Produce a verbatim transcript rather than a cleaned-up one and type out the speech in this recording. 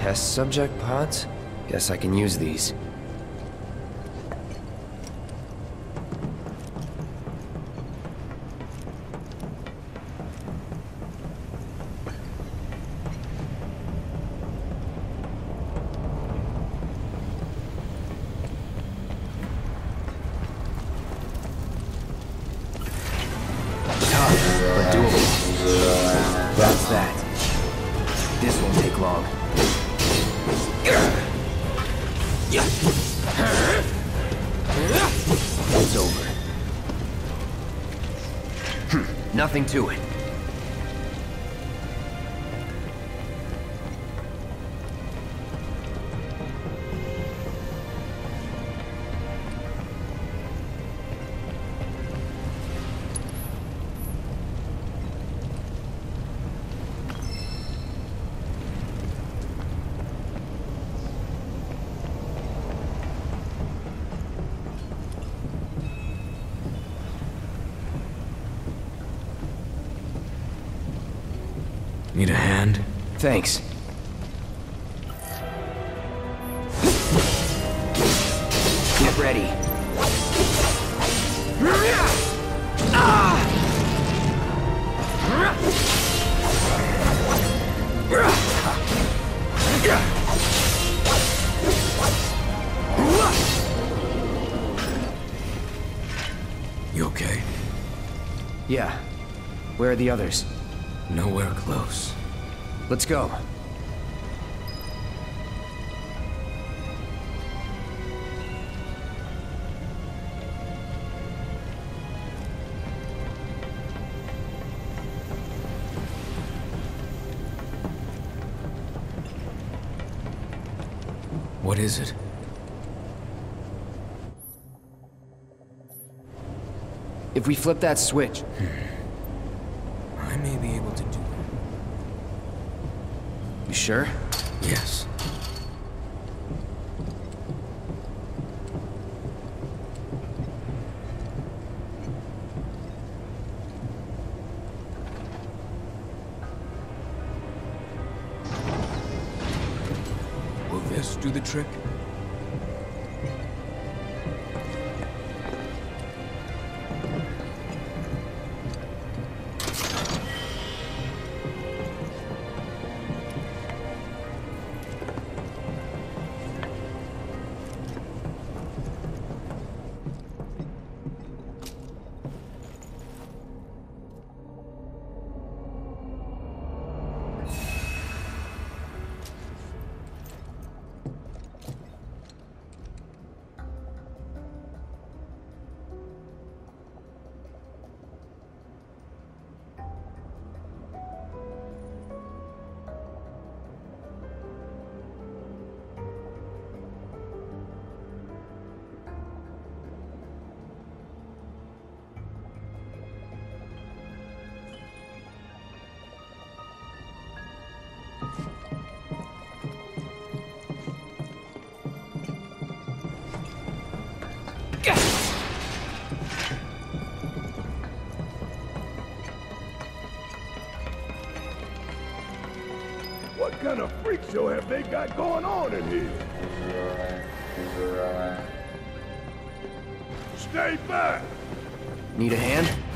Test subject pods? Guess I can use these. But doable. That's that. This won't take long. It's over. Hm, nothing to it. Need a hand? Thanks. Get ready. You okay? Yeah. Where are the others? Nowhere close. Let's go. What is it? If we flip that switch... I may be able to do that. You sure? Yes. Will this do the trick? What kind of freak show have they got going on in here? Stay back! Need a hand?